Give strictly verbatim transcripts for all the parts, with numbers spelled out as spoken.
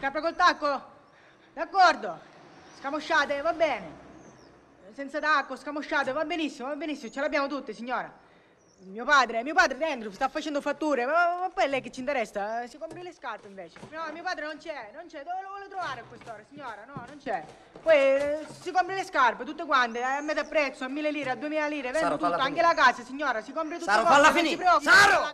scarpe col tacco? D'accordo. Scamosciate, va bene. Senza tacco, scamosciate, va benissimo, va benissimo, ce l'abbiamo tutte, signora. Mio padre, mio padre dentro, sta facendo fatture, ma, ma, ma poi è lei che ci interessa? Si compri le scarpe invece. No, mio padre non c'è, non c'è, dove lo vuole trovare a quest'ora, signora? No, non c'è. Poi eh, si compri le scarpe, tutte quante, a metà prezzo, a mille lire, a duemila lire, vende Saro, tutto, falla anche finire. la casa, signora, si compri tutto. Saro, falla finire. Saro!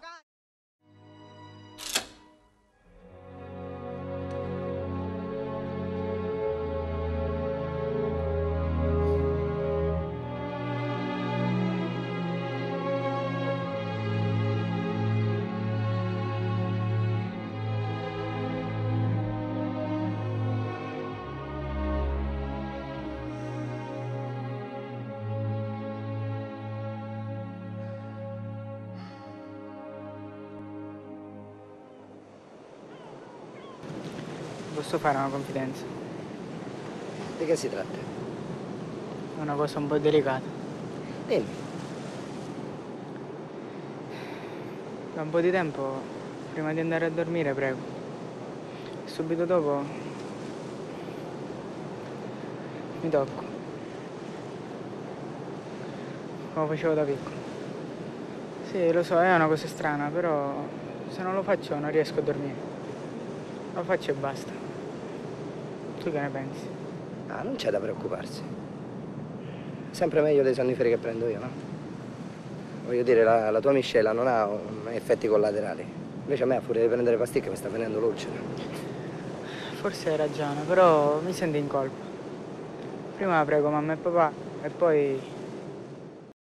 Posso fare una confidenza? Di che si tratta? È una cosa un po' delicata. Dimmi. Da un po' di tempo, prima di andare a dormire, prego. E subito dopo mi tocco. Come facevo da piccolo. Sì, lo so, è una cosa strana, però se non lo faccio non riesco a dormire. Lo faccio e basta. Tu che ne pensi? Ah, non c'è da preoccuparsi. Sempre meglio dei sonniferi che prendo io, no? Voglio dire, la, la tua miscela non ha um, effetti collaterali. Invece a me, a furia di prendere pasticche, mi sta venendo l'ulcera. Forse hai ragione, però mi sento in colpa. Prima prego mamma e papà e poi